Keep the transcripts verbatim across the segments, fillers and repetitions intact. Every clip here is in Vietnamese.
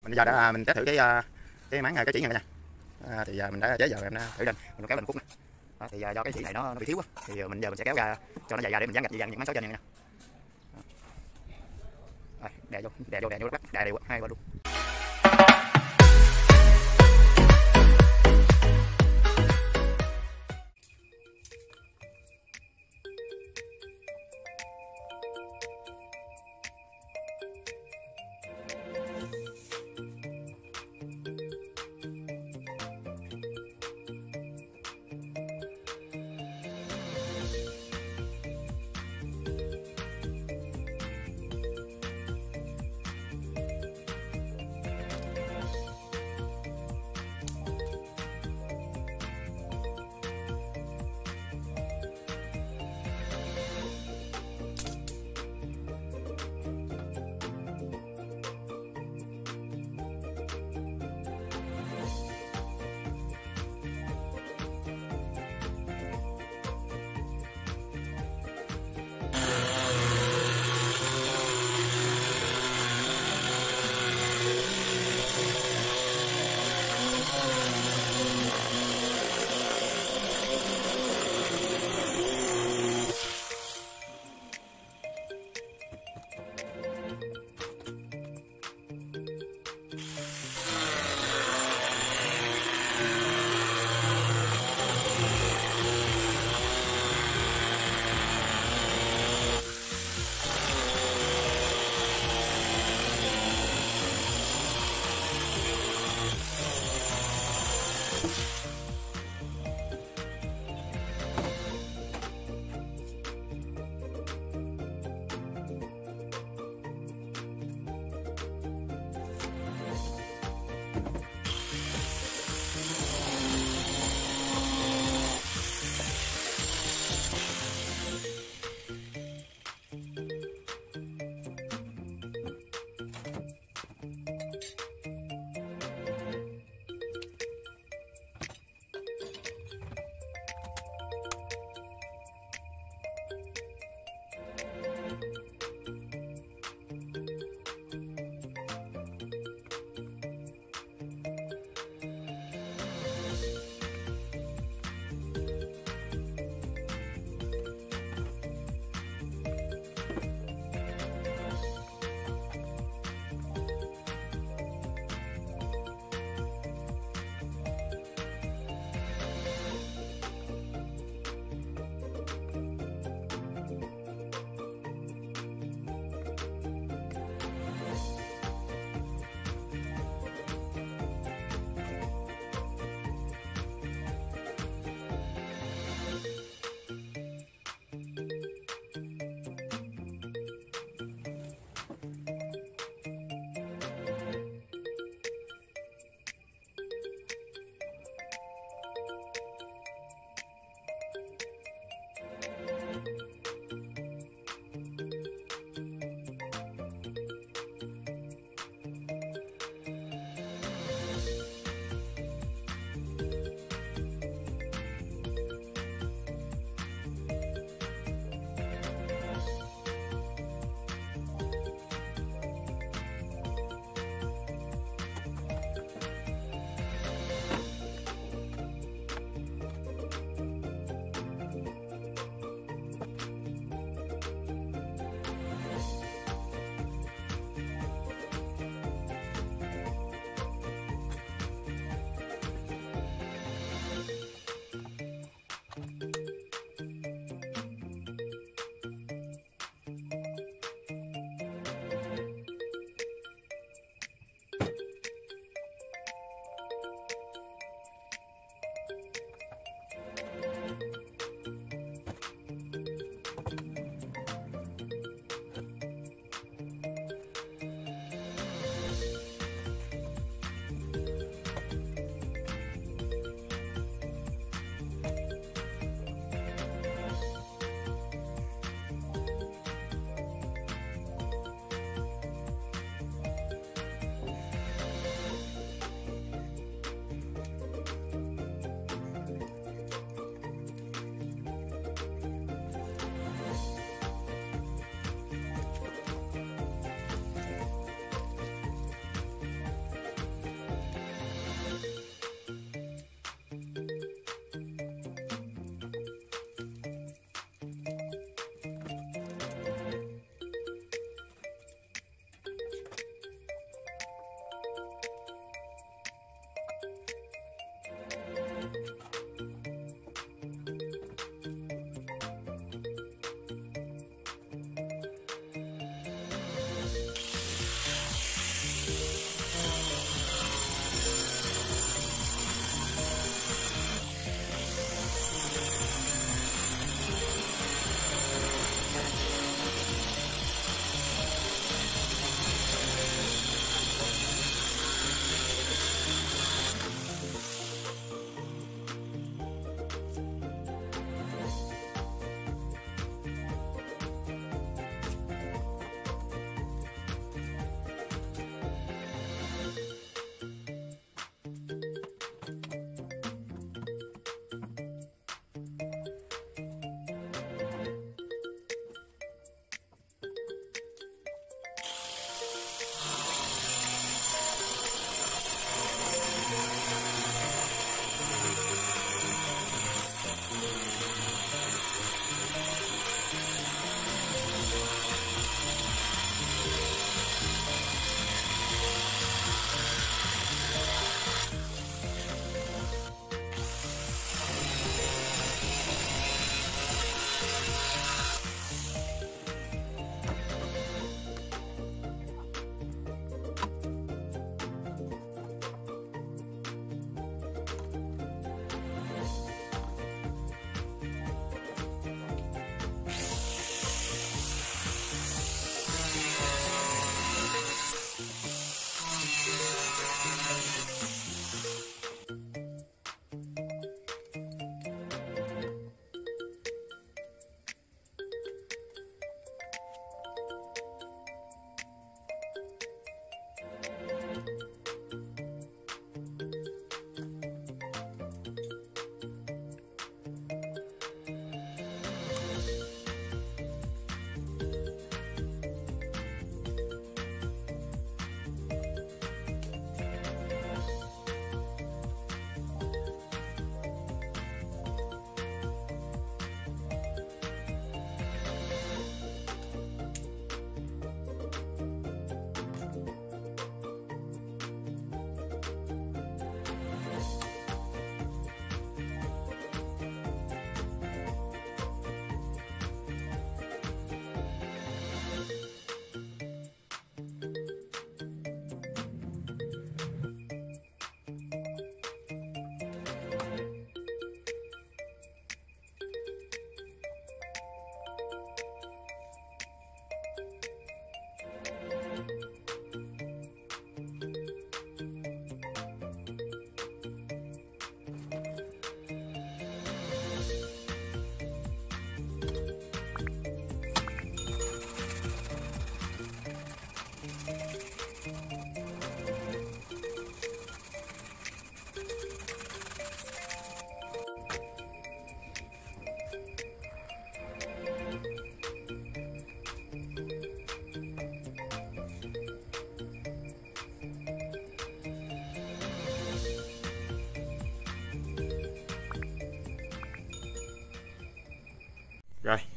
Mình giờ đã mình test thử cái cái máng cái chỉ này nha. À, thì giờ mình đã chế giờ em đã thử lên, mình kéo lên phút này. Đó, thì giờ do cái chỉ này nó, nó bị thiếu quá, thì mình giờ mình sẽ kéo ra cho nó dài ra để mình dán gạch dán những máng số trên này nha. Rồi, đè vô, đè vô, đè vô bắt, đè đều hai bên luôn.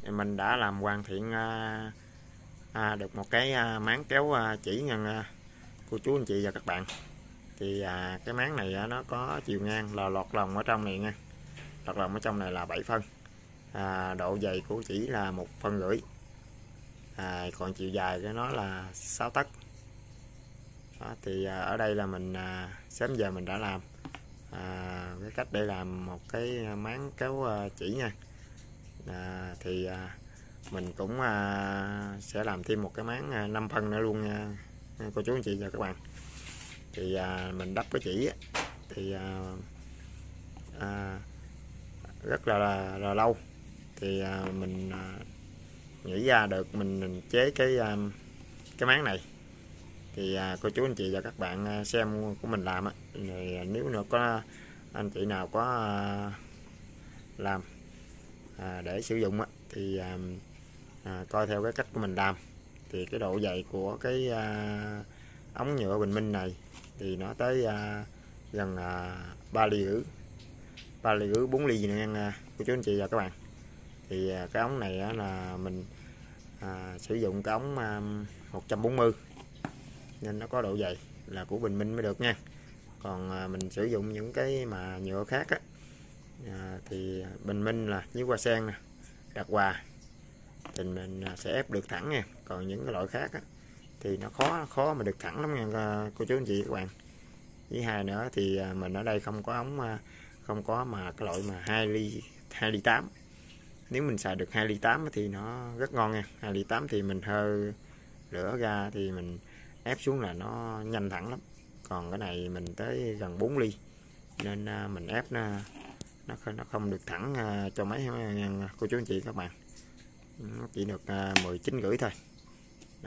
mình đã làm hoàn thiện à, à, được một cái à, máng kéo à, chỉ nha à, cô chú anh chị và các bạn. Thì à, cái máng này à, nó có chiều ngang là lọt lòng ở trong này nha, lọt lòng ở trong này là bảy phân, à, độ dày của chỉ là một phân rưỡi, à, còn chiều dài của nó là sáu tấc. Đó, thì à, ở đây là mình à, sớm giờ mình đã làm à, cái cách để làm một cái máng kéo à, chỉ nha. À, thì à, mình cũng à, sẽ làm thêm một cái máng à, năm phân nữa luôn nha cô chú anh chị và các bạn. Thì à, mình đắp cái chỉ thì à, à, rất là, là, là lâu thì à, mình à, nghĩ ra được mình, mình chế cái à, cái máng này. Thì à, cô chú anh chị và các bạn xem của mình làm á, nếu nữa có anh chị nào có à, làm à, để sử dụng á, thì à, à, coi theo cái cách của mình làm. Thì cái độ dày của cái à, ống nhựa bình minh này thì nó tới à, gần à, ba ly rưỡi, ba ly rưỡi bốn ly này nha cô chú anh chị và các bạn. Thì à, cái ống này á, là mình à, sử dụng cái ống à, một trăm bốn mươi nên nó có độ dày là của bình minh mới được nha. Còn à, mình sử dụng những cái mà nhựa khác á, à, thì bình minh là với hoa sen nè, Đạt Hòa thì mình sẽ ép được thẳng nha. Còn những cái loại khác á, thì nó khó khó mà được thẳng lắm nha cô chú anh chị các bạn. Với hai nữa thì mình ở đây không có ống, không có mà cái loại mà hai ly hai ly tám. Nếu mình xài được hai ly tám thì nó rất ngon nha. hai ly tám thì mình hơi lửa ra thì mình ép xuống là nó nhanh thẳng lắm. Còn cái này mình tới gần bốn ly nên mình ép nó nó không, nó không được thẳng cho mấy cô chú anh chị các bạn. Nó chỉ được mười chín rưỡi thôi. Đó.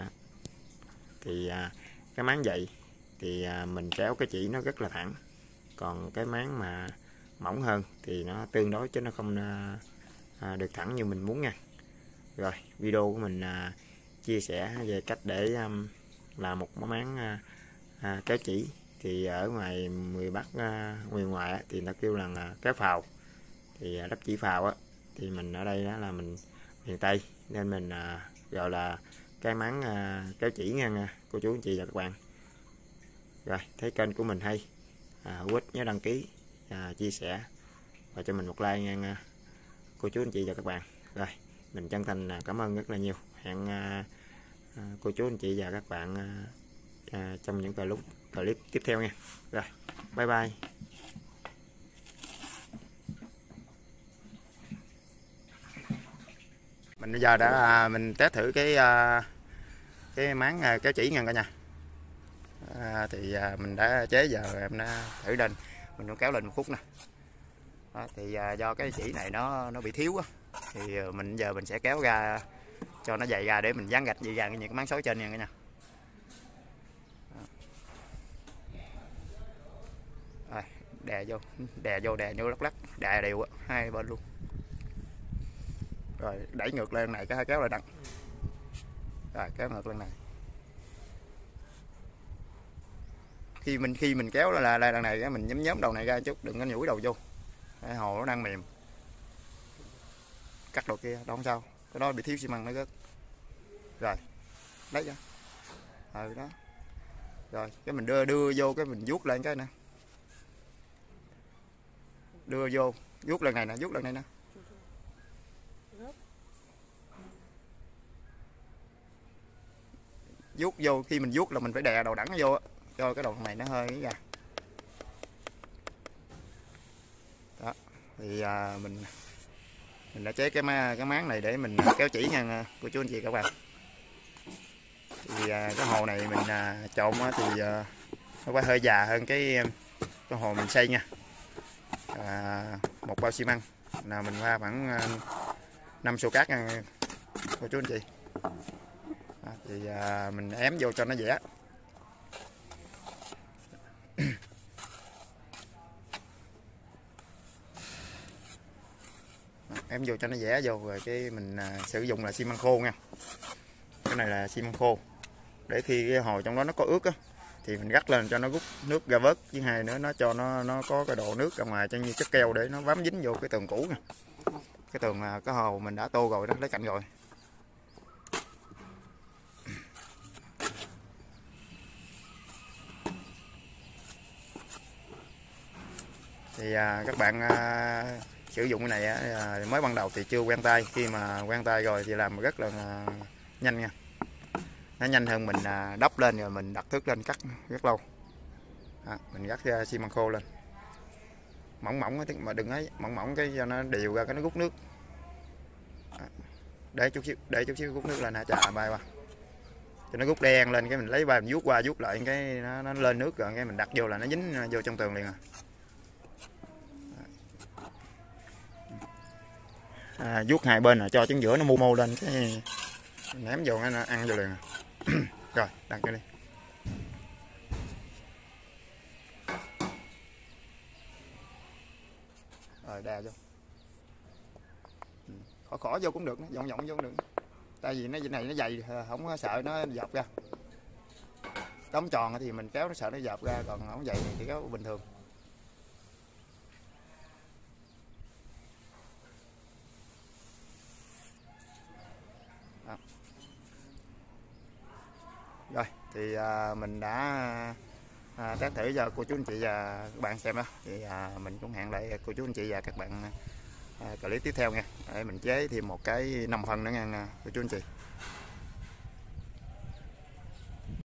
Thì cái máng dày thì mình kéo cái chỉ nó rất là thẳng. Còn cái máng mà mỏng hơn thì nó tương đối chứ nó không được thẳng như mình muốn nha. Rồi video của mình chia sẻ về cách để làm một máng kéo chỉ. Thì ở ngoài người Bắc, người ngoài thì nó kêu là kéo phào. Thì đắp chỉ phào á, thì mình ở đây đó là mình miền Tây nên mình à, gọi là cái máng à, kéo chỉ nha cô chú anh chị và các bạn. Rồi thấy kênh của mình hay à, hữu ích nhớ đăng ký, à, chia sẻ và cho mình một like nha cô chú anh chị và các bạn. Rồi mình chân thành cảm ơn rất là nhiều. Hẹn à, à, cô chú anh chị và các bạn à, à, trong những clip clip tiếp theo nha. Rồi bye bye. Mình bây giờ đã mình test thử cái cái máng kéo chỉ nha cả nhà. À, thì mình đã chế giờ em đã thử lên, mình cũng kéo lên một phút nè. Đó, thì do cái chỉ này nó nó bị thiếu á, thì mình giờ mình sẽ kéo ra cho nó dày ra để mình dán gạch dày ra những cái máng xối trên nha cả nhà. Rồi, đè vô, đè vô, đè vô lắc lắc, đè đều á, hai bên luôn. Rồi đẩy ngược lên này cái kéo lại đằng. Rồi kéo ngược lên này. Khi mình khi mình kéo là là đằng này cái mình nhóm nhóm đầu này ra chút, đừng có nhủi đầu vô. Cái hồ nó đang mềm. Cắt đầu kia, đâu không sao. Cái đó bị thiếu xi măng nó rớt. Rồi. Lấy ra. Ừ đó. Rồi, cái mình đưa đưa vô cái mình vuốt lên cái nè. Đưa vô, vuốt lần này nè, vuốt lần này nè. Vuốt vô, khi mình vuốt là mình phải đè đầu đẳng vô cho cái đầu này nó hơi ra. Đó, thì à, mình mình đã chế cái má, cái máng này để mình kéo chỉ nha cô chú anh chị các bạn. Thì à, cái hồ này mình à, trộn thì à, nó phải hơi già hơn cái cái hồ mình xây nha. À, một bao xi măng là mình pha khoảng à, năm xô cát nha cô chú anh chị. À, thì à, mình ém vô cho nó dẻ. Ém vô cho nó dẻ vô rồi cái mình à, sử dụng là xi măng khô nha. Cái này là xi măng khô để khi cái hồ trong đó nó có ướt á thì mình gắt lên cho nó rút nước ra vớt, với hai nữa nó cho nó nó có cái độ nước ra ngoài cho như chất keo để nó bám dính vô cái tường cũ nè. cái tường à, cái hồ mình đã tô rồi đó, lấy cạnh rồi. Thì à, các bạn à, sử dụng cái này à, mới ban đầu thì chưa quen tay, khi mà quen tay rồi thì làm rất là à, nhanh nha, nó nhanh hơn mình à, đắp lên rồi mình đặt thước lên cắt rất lâu. À, mình gắt ra xi măng khô lên mỏng mỏng mà đừng ấy mỏng mỏng cái cho nó đều ra, cái nó rút nước. À, để chút xíu để chút xíu rút nước lên hả, chà bay qua cho nó rút đen lên, cái mình lấy ba mình vuốt qua vuốt lại cái nó, nó lên nước rồi cái mình đặt vô là nó dính vô trong tường liền à. À, vuốt hai bên là cho trứng giữa nó mu mô lên cái ném vô nó ăn vô liền à. Rồi đặt vô đi. Rồi đè vô, khỏi khỏi vô cũng được, vòng vòng vô cũng được, tại vì nó này nó dày không có sợ nó dập ra. Cống tròn thì mình kéo nó sợ nó dập ra, còn không dày thì kéo bình thường. Đó. Rồi thì à, mình đã à, test thử cho cô chú anh chị và các bạn xem đó, thì à, mình cũng hẹn lại cô chú anh chị và các bạn à, clip tiếp theo nha, để mình chế thêm một cái năm phân nữa nha cô chú anh chị.